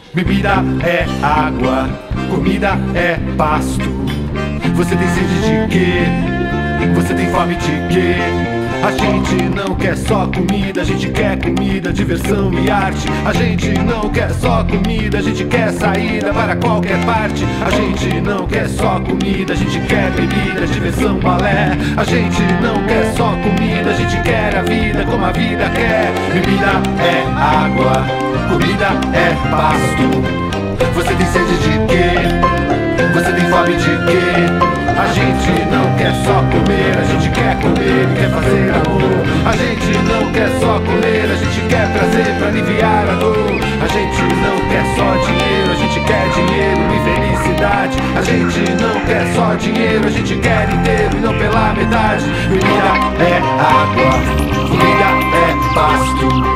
Bebida é água, comida é pasto. Você tem sede de quê? Você tem fome de quê? A gente não quer só comida, a gente quer comida, diversão e arte. A gente não quer só comida, a gente quer saída para qualquer parte. A gente não quer só comida, a gente quer bebida, diversão, balé. A gente não quer só comida, a gente quer a vida como a vida quer. Bebida é água, comida é pasto. Você tem sede de quê? Você tem fome de quê? A gente não quer só comer, a gente quer comer e quer fazer amor. A gente não quer só comer, a gente quer prazer pra aliviar a dor. A gente não quer só dinheiro, a gente quer dinheiro e felicidade. A gente não quer só dinheiro, a gente quer inteiro e não pela metade. Bebida é água, comida é pasto.